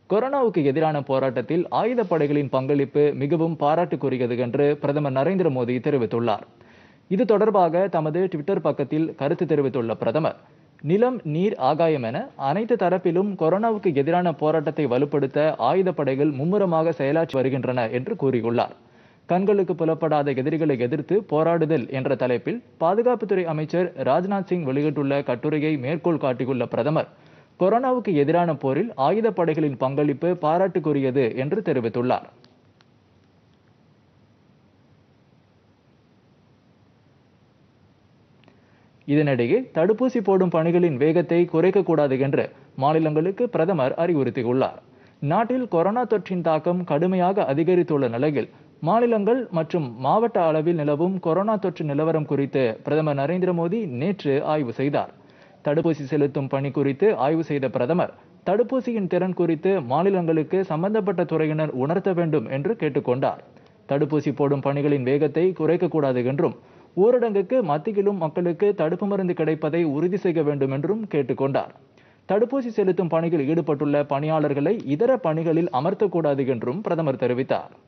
கொரோனாவுக்கு எதிரான போராட்டத்தில் ஆயுதப்படைகளின் பங்களிப்பு மிகவும் பாராட்டுக்குரியது என்று பிரதமர் நரேந்திர மோடி தெரிவித்துள்ளார். இது தொடர்பாக தமது ட்விட்டர் பக்கத்தில் கருத்து தெரிவித்துள்ள பிரதமர், நிலம், நீர், ஆகாயம் என அனைத்து தரப்பிலும் கொரோனாவுக்கு எதிரான போராட்டத்தை வலுப்படுத்த ஆயுதப்படைகள் மும்முரமாக செயலாற்றி வருகின்றன என்று கூறியுள்ளார். கண்களுக்கு புலப்படாத எதிரிகளை எதிர்த்து போராடுதல் என்ற தலைப்பில் பாதுகாப்புத்துறை அமைச்சர் ராஜ்நாத் சிங் வெளியிட்டுள்ள கட்டுரையை மேற்கோள் காட்டியுள்ள பிரதமர், கொரோனாவுக்கு எதிரான போரில் ஆயுதப்படைகளின் பங்களிப்பு பாராட்டுக்குரியது என்று தெரிவித்துள்ளார். இதனிடையே தடுப்பூசி போடும் பணிகளின் வேகத்தை குறைக்கக்கூடாது என்று மாநிலங்களுக்கு பிரதமர் அறிவுறுத்தியுள்ளார். நாட்டில் கொரோனா தொற்றின் தாக்கம் கடுமையாக அதிகரித்துள்ள நிலையில் மாநிலங்கள் மற்றும் மாவட்ட அளவில் நிலவும் கொரோனா தொற்று நிலவரம் குறித்து பிரதமர் நரேந்திர மோடி நேற்று ஆய்வு செய்தார். தடுப்பூசி செலுத்தும் பணி குறித்து ஆய்வு செய்த பிரதமர், தடுப்பூசியின் திறன் குறித்து மாநிலங்களுக்கு சம்பந்தப்பட்ட துறையினர் உணர்த்த வேண்டும் என்று கேட்டுக்கொண்டார். தடுப்பூசி போடும் பணிகளின் வேகத்தை குறைக்கக்கூடாது என்றும், ஊரடங்குக்கு மத்தியிலும் மக்களுக்கு தடுப்பு மருந்து கிடைப்பதை உறுதி செய்ய வேண்டும் என்றும் கேட்டுக்கொண்டார். தடுப்பூசி செலுத்தும் பணியில் ஈடுபட்டுள்ள பணியாளர்களை இதர பணிகளில் அமர்த்தக்கூடாது என்றும் பிரதமர் தெரிவித்தார்.